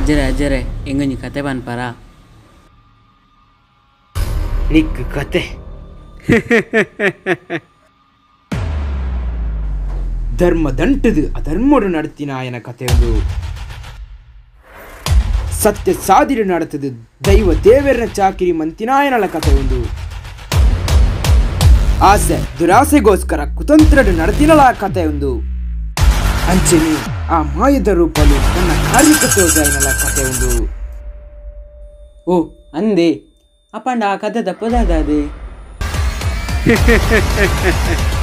ಅಜ್ಜರೆ ಎಂಗೊಂಜಿ ಕತೆ ಬನ್ಪರ ನಿಕ್ ಕತೆ ಧರ್ಮ ದಂಟದು ಅಧರ್ಮಡು ನಡ್ತಿನ ಆಯನ ಕತೆ ಒಂದು ಸತ್ಯ ಸಾದಿರು ನಡತದು ದೈವ ದೇವರನ ಚಾಕಿರಿ ಮಂತಿನಾಯನಳ ಕತೆ ಒಂದು ಆಸೆ ದುರಾಸೆಗೋಸ್ಕರ ಕುತಂತ್ರಡು ನಡತಿನಳ ಕತೆ ಒಂದು ಅಂಚನೆ ಆ ಮಾಯದ ರೂಪಲು ನನ್ನ ಕಾರ್ಯಕರ್ತೋಜಾಯನಳ ಕತೆ ಒಂದು. ಓ ಅಂದೆ ಅಪ್ಪಂಡ ಆ ಕತೆ ತಪ್ಪದಾದೆ